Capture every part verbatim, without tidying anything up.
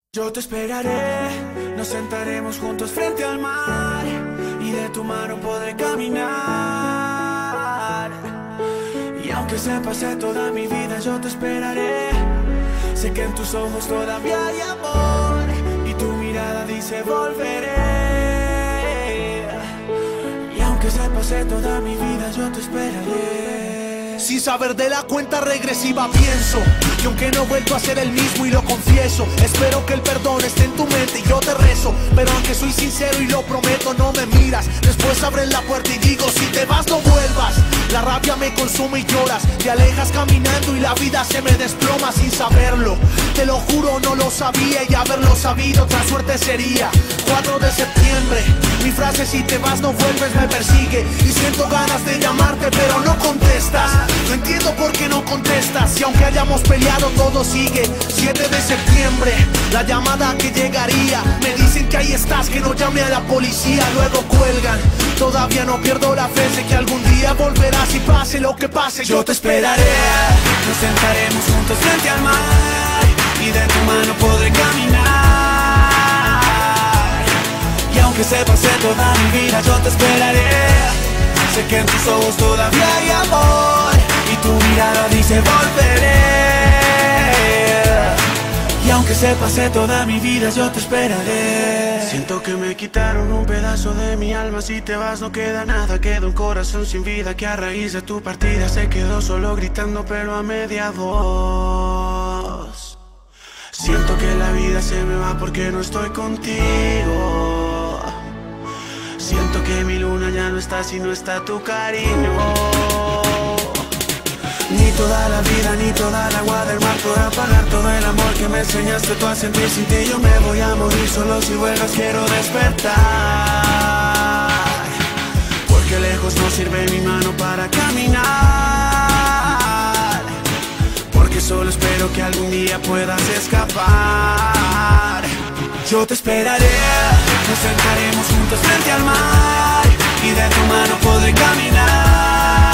Yo te esperaré, nos sentaremos juntos frente al mar y de tu mano podré caminar. Y aunque se pase toda mi vida, yo te esperaré. Sé que en tus ojos todavía hay amor y tu mirada dice volveré. Y aunque se pase toda mi vida, yo te esperaré. Sin saber de la cuenta regresiva pienso que aunque no he vuelto a ser el mismo y lo confieso, espero que el perdón esté en tu mente y yo te rezo. Pero aunque soy sincero y lo prometo, no me miras. Después abres la puerta y digo, si te vas no vuelvas. La rabia me consume y lloras, te alejas caminando y la vida se me desploma sin saberlo. Te lo juro, no lo sabía y haberlo sabido otra suerte sería. Cuatro de septiembre, mi frase si te vas no vuelves me persigue. Y siento ganas de llamarte pero no contestas. No entiendo por qué no contestas y aunque hayamos peleado todo sigue. Siete de septiembre, la llamada que llegaría. Me dicen que ahí estás, que no llame a la policía. Luego cuelgan, todavía no pierdo la fe. Sé que algún día volverás y pase lo que pase, yo te esperaré. Nos sentaremos juntos frente al mar y de tu mano podré caminar. Y aunque se pase toda mi vida, yo te esperaré. Sé que en tus ojos todavía hay amor y tu mirada dice volveré. Y aunque se pase toda mi vida, yo te esperaré. Siento que me quitaron un pedazo de mi alma. Si te vas no queda nada, queda un corazón sin vida que a raíz de tu partida se quedó solo gritando pero a media voz. Siento que la vida se me va porque no estoy contigo. Siento que mi luna ya no está si no está tu cariño. Ni toda la vida, ni toda el agua del mar podrá pagar todo el amor que me enseñaste tú a sentir. Sin ti yo me voy a morir, solo si vuelvas quiero despertar. Porque lejos no sirve mi mano para caminar. Porque solo espero que algún día puedas escapar. Yo te esperaré, nos sentaremos juntos frente al mar y de tu mano podré caminar.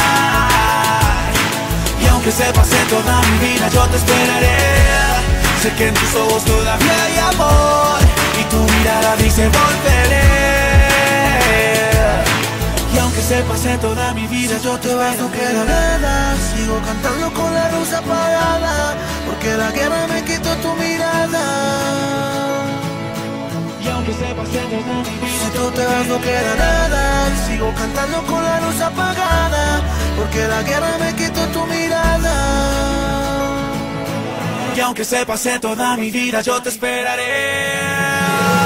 Y aunque se pase toda mi vida, yo te esperaré. Sé que en tus ojos todavía hay amor y tu mirada dice volveré. Y aunque se pase toda mi vida, yo te vas, no queda nada. Sigo cantando con la luz apagada, porque la guerra me quitó tu mirada. Y aunque se pase toda mi vida, si tú te vas no queda nada. Sigo cantando con la luz apagada, porque la guerra me quitó tu mirada. Y aunque se pase toda mi vida, yo te esperaré.